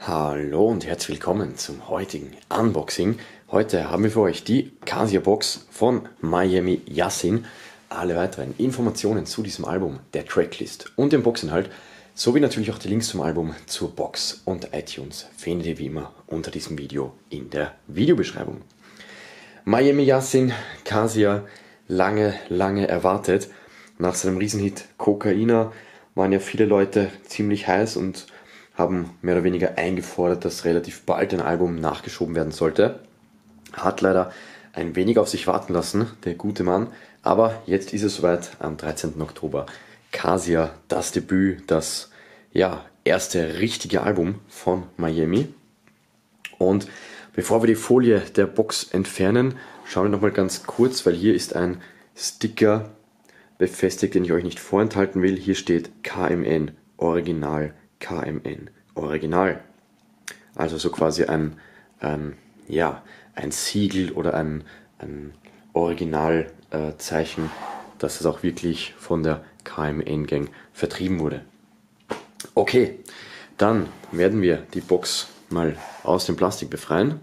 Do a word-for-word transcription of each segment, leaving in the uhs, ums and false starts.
Hallo und herzlich willkommen zum heutigen Unboxing. Heute haben wir für euch die Casio Box von Miami Yassin. Alle weiteren Informationen zu diesem Album, der Tracklist und dem Boxinhalt, sowie natürlich auch die Links zum Album, zur Box und iTunes findet ihr wie immer unter diesem Video in der Videobeschreibung. Miami Yassin, Casio, lange, lange erwartet. Nach seinem Riesenhit Kokaina waren ja viele Leute ziemlich heiß und haben mehr oder weniger eingefordert, dass relativ bald ein Album nachgeschoben werden sollte. Hat leider ein wenig auf sich warten lassen, der gute Mann. Aber jetzt ist es soweit, am dreizehnten Oktober. Casio, das Debüt, das ja, erste richtige Album von Miami. Und bevor wir die Folie der Box entfernen, schauen wir nochmal ganz kurz, weil hier ist ein Sticker befestigt, den ich euch nicht vorenthalten will. Hier steht K M N, Original. K M N, Original. Also so quasi ein, ein, ja, ein Siegel oder ein, ein Originalzeichen, äh, dass es auch wirklich von der K M N-Gang vertrieben wurde. Okay, dann werden wir die Box mal aus dem Plastik befreien.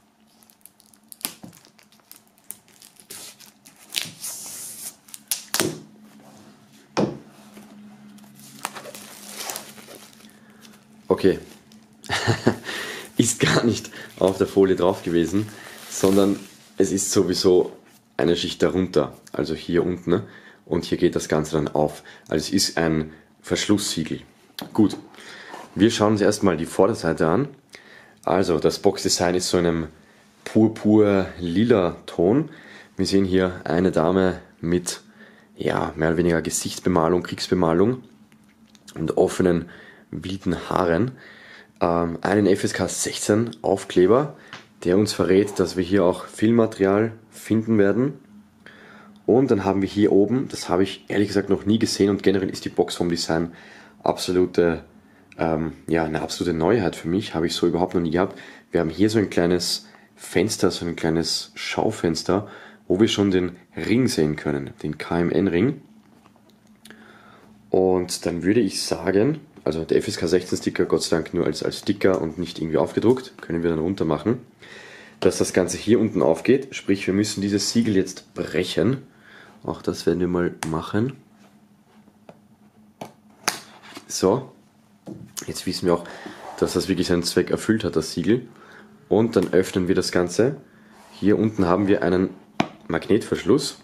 Okay, ist gar nicht auf der Folie drauf gewesen, sondern es ist sowieso eine Schicht darunter, also hier unten, und hier geht das Ganze dann auf. Also es ist ein Verschlusssiegel. Gut, wir schauen uns erstmal die Vorderseite an. Also das Boxdesign ist so in einem purpur-lila Ton. Wir sehen hier eine Dame mit ja, mehr oder weniger Gesichtsbemalung, Kriegsbemalung und offenen wilden Haaren, ähm, einen F S K sechzehn Aufkleber, der uns verrät, dass wir hier auch Filmmaterial finden werden. Und dann haben wir hier oben, das habe ich ehrlich gesagt noch nie gesehen und generell ist die Box vom Design absolute, ähm, ja, eine absolute Neuheit für mich, habe ich so überhaupt noch nie gehabt. Wir haben hier so ein kleines Fenster, so ein kleines Schaufenster, wo wir schon den Ring sehen können, den K M N-Ring. Und dann würde ich sagen, also der F S K sechzehn Sticker Gott sei Dank nur als, als Sticker und nicht irgendwie aufgedruckt, können wir dann runter machen, dass das Ganze hier unten aufgeht, sprich wir müssen dieses Siegel jetzt brechen. Auch das werden wir mal machen. So, jetzt wissen wir auch, dass das wirklich seinen Zweck erfüllt hat, das Siegel. Und dann öffnen wir das Ganze. Hier unten haben wir einen Magnetverschluss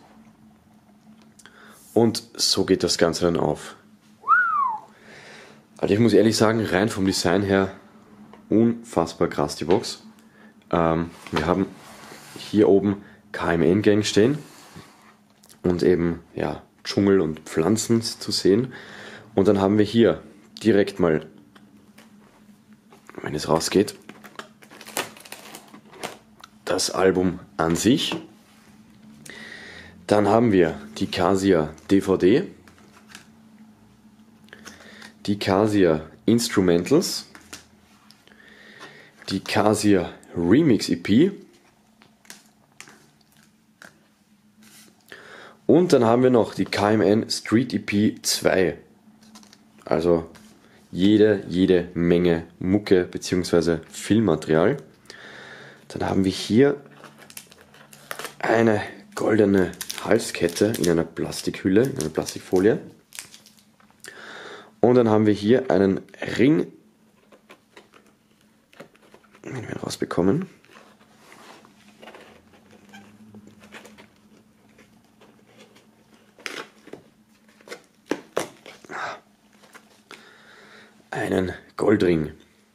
und so geht das Ganze dann auf. Also ich muss ehrlich sagen, rein vom Design her unfassbar krass die Box. Ähm, wir haben hier oben K M N-Gang stehen und eben ja, Dschungel und Pflanzen zu sehen. Und dann haben wir hier direkt mal, wenn es rausgeht, das Album an sich. Dann haben wir die Casio D V D. Die Casio Instrumentals, die Casio Remix E P und dann haben wir noch die K M N Street E P zwei. Also jede, jede Menge Mucke bzw. Filmmaterial. Dann haben wir hier eine goldene Halskette in einer Plastikhülle, in einer Plastikfolie. Und dann haben wir hier einen Ring, den wir rausbekommen. Einen Goldring.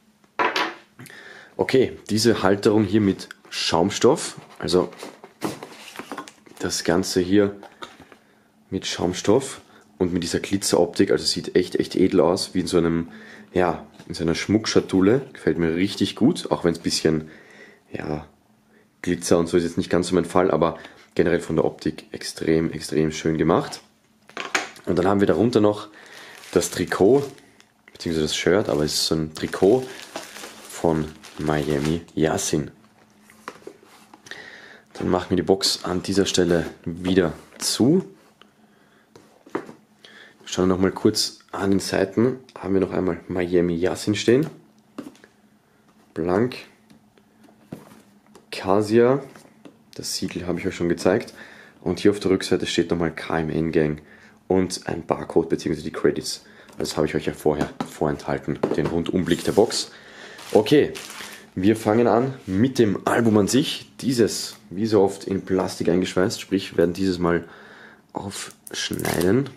Okay, diese Halterung hier mit Schaumstoff, also das Ganze hier mit Schaumstoff. Und mit dieser Glitzeroptik, also sieht echt, echt edel aus, wie in so einem, ja, in so einer Schmuckschatulle. Gefällt mir richtig gut, auch wenn es ein bisschen, ja, Glitzer und so ist jetzt nicht ganz so mein Fall, aber generell von der Optik extrem, extrem schön gemacht. Und dann haben wir darunter noch das Trikot, beziehungsweise das Shirt, aber es ist so ein Trikot von Miami Yassin. Dann machen wir die Box an dieser Stelle wieder zu. Schauen wir noch mal kurz an den Seiten. Haben wir noch einmal Miami Yassin stehen. blank. Casia, das Siegel habe ich euch schon gezeigt. Und hier auf der Rückseite steht nochmal K M N Gang und ein Barcode bzw. die Credits. Das habe ich euch ja vorher vorenthalten, den Rundumblick der Box. Okay, wir fangen an mit dem Album an sich. Dieses, wie so oft, in Plastik eingeschweißt, sprich, wir werden dieses Mal aufschneiden.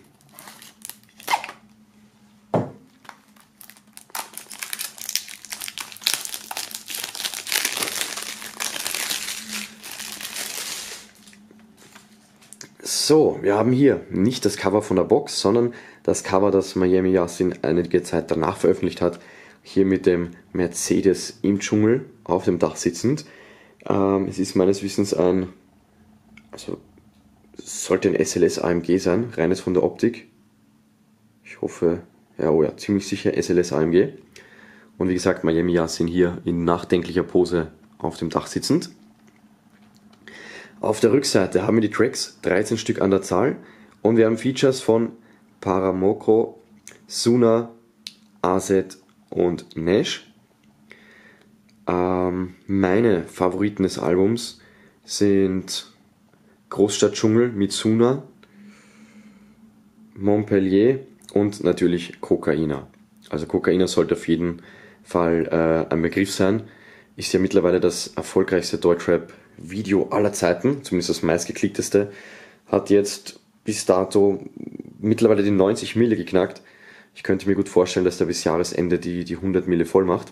So, wir haben hier nicht das Cover von der Box, sondern das Cover, das Miami Yassin einige Zeit danach veröffentlicht hat. Hier mit dem Mercedes im Dschungel auf dem Dach sitzend. Ähm, es ist meines Wissens ein, also sollte ein S L S A M G sein, reines von der Optik. Ich hoffe, ja, oh ja, ziemlich sicher S L S A M G. Und wie gesagt, Miami Yassin hier in nachdenklicher Pose auf dem Dach sitzend. Auf der Rückseite haben wir die Tracks, dreizehn Stück an der Zahl, und wir haben Features von Paramokro, Suna, A Z und Nash. Ähm, meine Favoriten des Albums sind Großstadtdschungel mit Suna, Montpellier und natürlich Kokaina. Also Kokaina sollte auf jeden Fall äh, ein Begriff sein. Ist ja mittlerweile das erfolgreichste Deutschrap-Video aller Zeiten, zumindest das meistgeklickteste. Hat jetzt bis dato mittlerweile die neunzig Mille geknackt. Ich könnte mir gut vorstellen, dass der bis Jahresende die, die hundert Mille voll macht.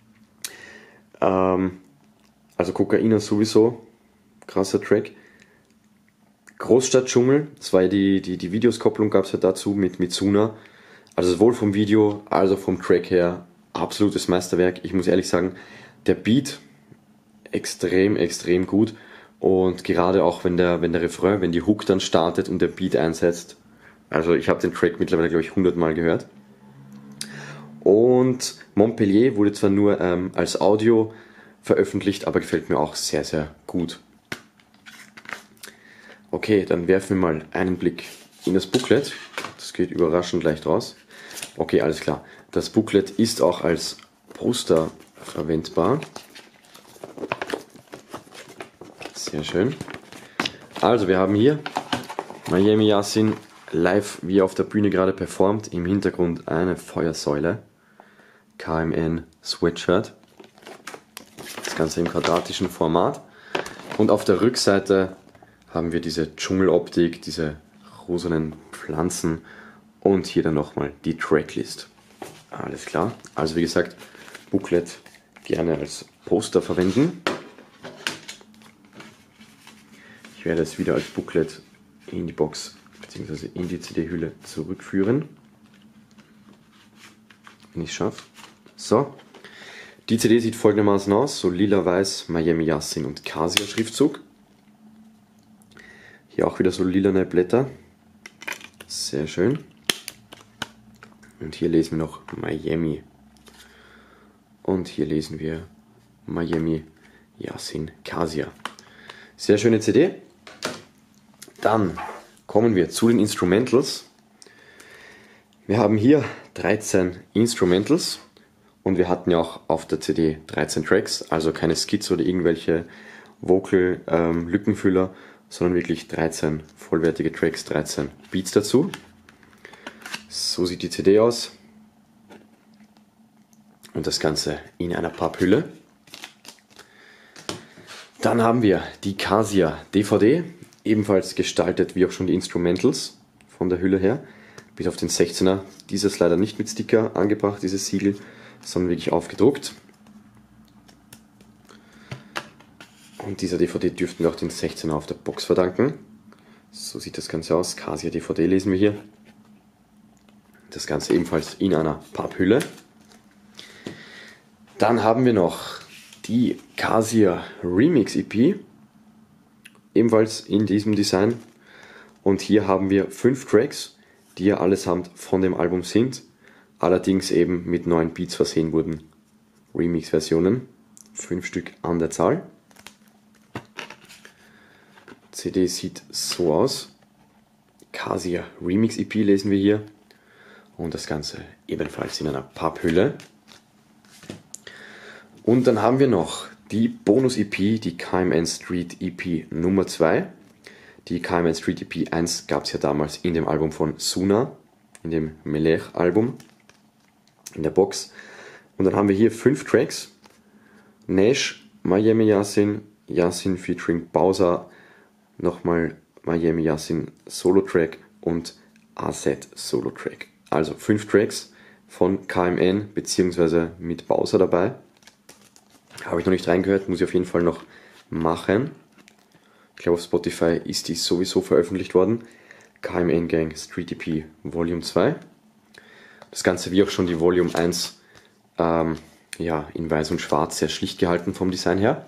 Ähm, also Kokaina sowieso, krasser Track. Großstadtdschungel, das war ja die, die, die Videoskopplung, gab es ja dazu mit, mit Suna. Also sowohl vom Video als auch vom Track her absolutes Meisterwerk. Ich muss ehrlich sagen, der Beat extrem, extrem gut. Und gerade auch wenn der, wenn der Refrain, wenn die Hook dann startet und der Beat einsetzt. Also ich habe den Track mittlerweile, glaube ich, hundert Mal gehört. Und Montpellier wurde zwar nur ähm, als Audio veröffentlicht, aber gefällt mir auch sehr, sehr gut. Okay, dann werfen wir mal einen Blick in das Booklet. Das geht überraschend leicht raus. Okay, alles klar. Das Booklet ist auch als Poster verwendbar. Sehr schön. Also wir haben hier Miami Yassin live, wie er auf der Bühne gerade performt. Im Hintergrund eine Feuersäule. K M N Sweatshirt. Das Ganze im quadratischen Format. Und auf der Rückseite haben wir diese Dschungeloptik, diese rosenen Pflanzen und hier dann nochmal die Tracklist. Alles klar. Also wie gesagt, Booklet gerne als Poster verwenden. Ich werde es wieder als Booklet in die Box bzw. in die C D-Hülle zurückführen, wenn ich es schaffe. So, die C D sieht folgendermaßen aus, so lila-weiß, Miami Yassin und Casia Schriftzug. Hier auch wieder so lilane Blätter, sehr schön. Und hier lesen wir noch Miami. Und hier lesen wir Miami Yassin Casia. Sehr schöne C D. Dann kommen wir zu den Instrumentals. Wir haben hier dreizehn Instrumentals und wir hatten ja auch auf der C D dreizehn Tracks, also keine Skizze oder irgendwelche Vocal-Lückenfüller, ähm, sondern wirklich dreizehn vollwertige Tracks, dreizehn Beats dazu. So sieht die C D aus. Und das Ganze in einer Papphülle. Dann haben wir die Casia D V D, ebenfalls gestaltet wie auch schon die Instrumentals von der Hülle her, bis auf den sechzehner. Dieses leider nicht mit Sticker angebracht, dieses Siegel, sondern wirklich aufgedruckt. Und dieser D V D dürften wir auch den sechzehner auf der Box verdanken. So sieht das Ganze aus. Casia D V D lesen wir hier. Das Ganze ebenfalls in einer Papphülle. Dann haben wir noch die Casia Remix E P, ebenfalls in diesem Design. Und hier haben wir fünf Tracks, die ja allesamt von dem Album sind, allerdings eben mit neuen Beats versehen wurden. Remix-Versionen, fünf Stück an der Zahl. C D sieht so aus. Casia Remix E P lesen wir hier. Und das Ganze ebenfalls in einer Papphülle. Und dann haben wir noch die Bonus-E P, die K M N Street E P Nummer zwei. Die K M N Street E P eins gab es ja damals in dem Album von Suna, in dem Melech-Album, in der Box. Und dann haben wir hier fünf Tracks. Nash, Miami Yassin, Yassin featuring Bowser, nochmal Miami Yassin Solo-Track und A Z Solo-Track. Also fünf Tracks von K M N bzw. mit Bowser dabei. Habe ich noch nicht reingehört, muss ich auf jeden Fall noch machen. Ich glaube, auf Spotify ist die sowieso veröffentlicht worden. K M N Gang Street E P Volume zwei. Das Ganze wie auch schon die Volume eins ähm, ja, in weiß und schwarz, sehr schlicht gehalten vom Design her.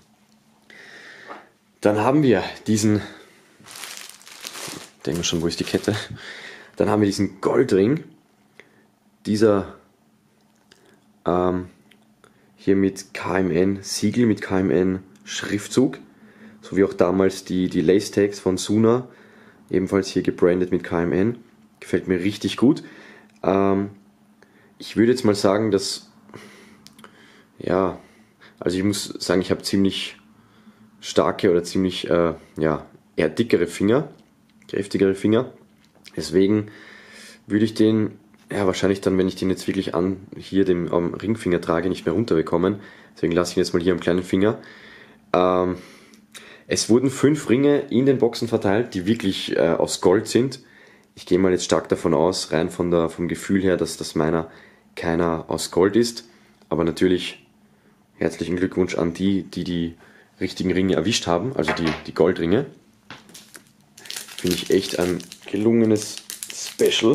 Dann haben wir diesen, denken wir schon, wo ist die Kette? Dann haben wir diesen Goldring. Dieser ähm, hier mit K M N Siegel, mit K M N Schriftzug, so wie auch damals die, die Lace Tags von Suna, ebenfalls hier gebrandet mit K M N. Gefällt mir richtig gut. Ähm, ich würde jetzt mal sagen, dass, ja, also ich muss sagen, ich habe ziemlich starke oder ziemlich, äh, ja, eher dickere Finger, kräftigere Finger. Deswegen würde ich den, ja, wahrscheinlich dann, wenn ich den jetzt wirklich an, hier dem am Ringfinger trage, nicht mehr runterbekommen. Deswegen lasse ich ihn jetzt mal hier am kleinen Finger. Ähm, es wurden fünf Ringe in den Boxen verteilt, die wirklich äh, aus Gold sind. Ich gehe mal jetzt stark davon aus, rein von der, vom Gefühl her, dass das meiner keiner aus Gold ist. Aber natürlich herzlichen Glückwunsch an die, die die richtigen Ringe erwischt haben, also die, die Goldringe. Finde ich echt ein gelungenes Special.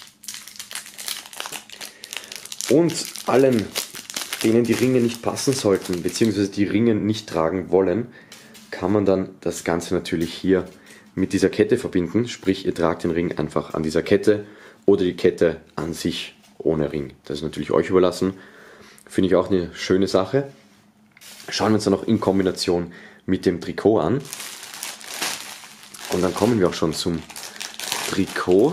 Und allen, denen die Ringe nicht passen sollten, beziehungsweise die Ringe nicht tragen wollen, kann man dann das Ganze natürlich hier mit dieser Kette verbinden. Sprich, ihr tragt den Ring einfach an dieser Kette oder die Kette an sich ohne Ring. Das ist natürlich euch überlassen. Finde ich auch eine schöne Sache. Schauen wir uns dann noch in Kombination mit dem Trikot an. Und dann kommen wir auch schon zum Trikot.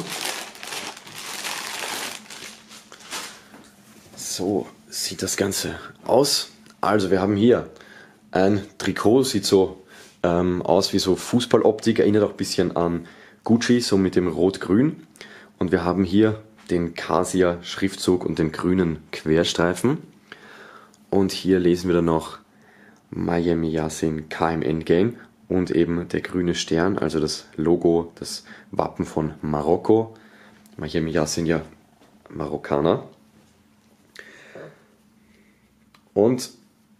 So sieht das Ganze aus. Also wir haben hier ein Trikot, sieht so ähm, aus wie so Fußballoptik, erinnert auch ein bisschen an Gucci, so mit dem Rot-Grün. Und wir haben hier den Kasia-Schriftzug und den grünen Querstreifen. Und hier lesen wir dann noch Miami Yassin K M N Gang und eben der grüne Stern, also das Logo, das Wappen von Marokko. Miami Yassin ja Marokkaner. Und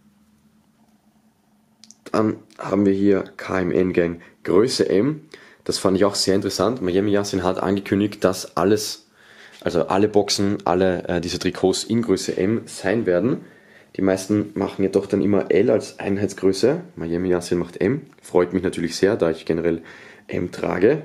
dann haben wir hier K M N Gang Größe M. Das fand ich auch sehr interessant. Miami Yassin hat angekündigt, dass alles, also alle Boxen, alle äh, diese Trikots in Größe M sein werden. Die meisten machen ja doch dann immer L als Einheitsgröße. Miami Yassin macht M. Freut mich natürlich sehr, da ich generell M trage.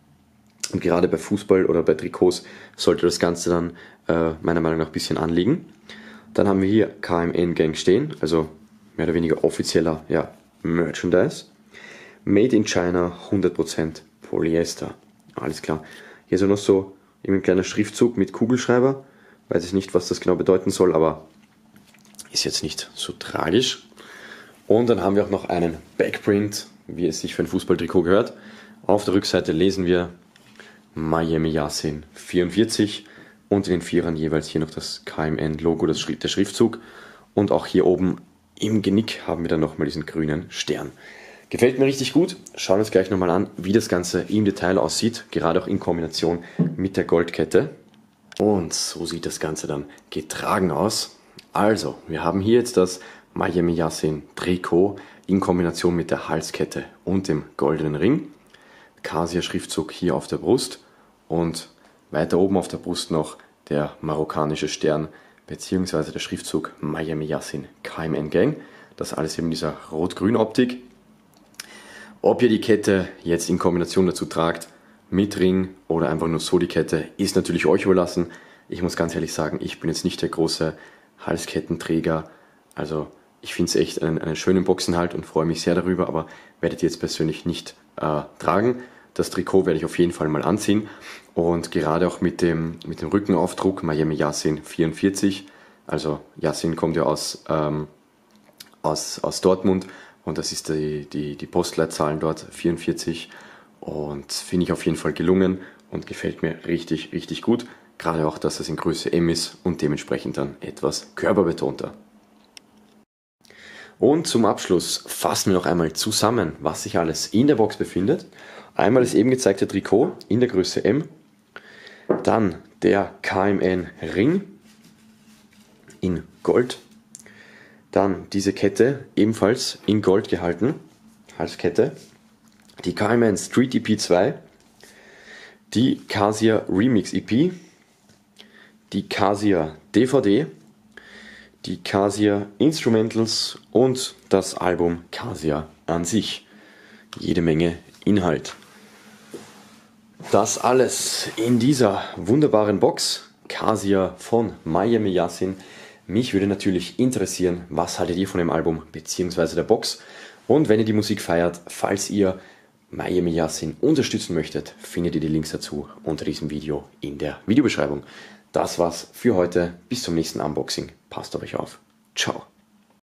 Und gerade bei Fußball oder bei Trikots sollte das Ganze dann äh, meiner Meinung nach ein bisschen anliegen. Dann haben wir hier K M N Gang stehen, also mehr oder weniger offizieller, ja, Merchandise. Made in China, hundert Prozent Polyester. Alles klar. Hier ist noch so ein kleiner Schriftzug mit Kugelschreiber. Weiß ich nicht, was das genau bedeuten soll, aber ist jetzt nicht so tragisch. Und dann haben wir auch noch einen Backprint, wie es sich für ein Fußballtrikot gehört. Auf der Rückseite lesen wir Miami Yassin vierundvierzig und in den Vierern jeweils hier noch das K M N-Logo, das Schrift, der Schriftzug. Und auch hier oben im Genick haben wir dann nochmal diesen grünen Stern. Gefällt mir richtig gut. Schauen wir uns gleich nochmal an, wie das Ganze im Detail aussieht, gerade auch in Kombination mit der Goldkette. Und so sieht das Ganze dann getragen aus. Also, wir haben hier jetzt das Miami Yassin Trikot in Kombination mit der Halskette und dem goldenen Ring. Kasia-Schriftzug hier auf der Brust und weiter oben auf der Brust noch der marokkanische Stern bzw. der Schriftzug Miami Yassin K M N Gang. Das alles eben in dieser rot-grün Optik. Ob ihr die Kette jetzt in Kombination dazu tragt, mit Ring oder einfach nur so die Kette, ist natürlich euch überlassen. Ich muss ganz ehrlich sagen, ich bin jetzt nicht der große Halskettenträger. Also ich finde es echt einen, einen schönen Boxenhalt und freue mich sehr darüber, aber werde ich jetzt persönlich nicht äh, tragen. Das Trikot werde ich auf jeden Fall mal anziehen und gerade auch mit dem, mit dem Rückenaufdruck Miami Yassin vierundvierzig, also Yassin kommt ja aus, ähm, aus, aus Dortmund und das ist die, die, die Postleitzahlen dort, vierundvierzig, und finde ich auf jeden Fall gelungen und gefällt mir richtig, richtig gut. Gerade auch, dass es in Größe M ist und dementsprechend dann etwas körperbetonter. Und zum Abschluss fassen wir noch einmal zusammen, was sich alles in der Box befindet. Einmal das eben gezeigte Trikot in der Größe M, dann der K M N Ring in Gold, dann diese Kette ebenfalls in Gold gehalten, Halskette, die K M N Street E P zwei, die Casio Remix E P, die Casio D V D, die Casio Instrumentals und das Album Casio an sich. Jede Menge Inhalt. Das alles in dieser wunderbaren Box, Casio von Miami Yassin. Mich würde natürlich interessieren, was haltet ihr von dem Album bzw. der Box? Und wenn ihr die Musik feiert, falls ihr Miami Yassin unterstützen möchtet, findet ihr die Links dazu unter diesem Video in der Videobeschreibung. Das war's für heute. Bis zum nächsten Unboxing. Passt auf euch auf. Ciao.